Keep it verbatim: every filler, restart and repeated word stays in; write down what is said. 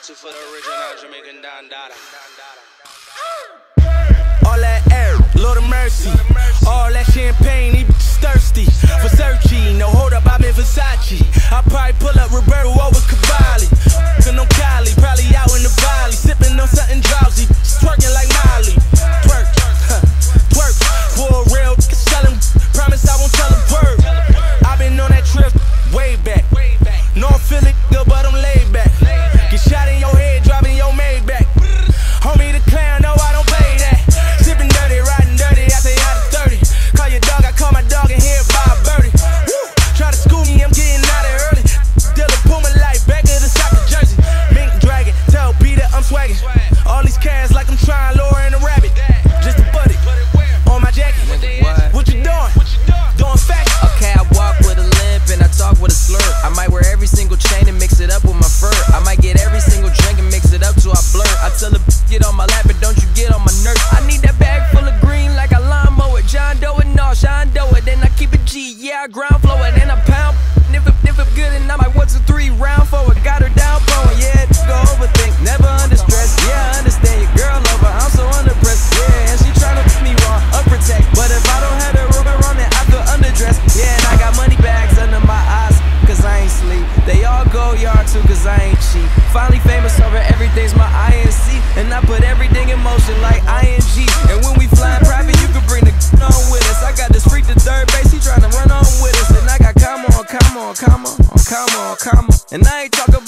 Two for the original Jamaican Don Dada. All that air, Lord of mercy. All that champagne, he thirsty. Versace, no hold up, I'm in Versace. I probably pull up Roberto over Cavalli. Fucking on Cali, probably out in the valley. Sipping on something drowsy, twerking like Miley. Twerk, huh, twerk, for a real selling. Promise I won't tell a word. I've been on that trip way back. North Philly, but I'm laid back. Get shot in your head, driving your Maybach. Homie the clown, no I don't play that. Sipping dirty, riding dirty, I say out of thirty. Call your dog, I call my dog and here by a birdie. Woo! Try to school me, I'm getting out of early. Dilla pull my life back to the soccer jersey. Mink dragon, tell Peter I'm swagging. All these cats like I'm trying lower in a rabbit. Just to put it on my jacket. What you doing? Doing fashion. Okay, I walk with a limp and I talk with a slur. I might wear every single chain and mix it up with my fur. I might get every single drink and mix it up till I blur. I tell her, get on my lap, but don't you get on my nerves. I need that bag full of green like a lawnmower. John Doe and all, Sean Doe it. Then I keep it G, yeah, I ground flow it. Then I pound, if it, if it good and I might one, two, three, round forward. Got her down, blowing, yeah, go overthink, never under stress. Yeah, I understand your girl over, I'm so under pressed. Yeah, and she tryna put me wrong, unprotect. But if I don't have the rubber on it, I feel underdressed. Yeah, and I got money bags under my eyes, cause I ain't sleep. They all go yard too, cause I ain't cheap. Finally famous over everything's my I N C. And I put everything in motion like I N G. And when we flying private, you can bring the on with us. I got this freak to third base, he tryna run on with us. And I got come on, come on, come on, come on, come on. And I ain't talking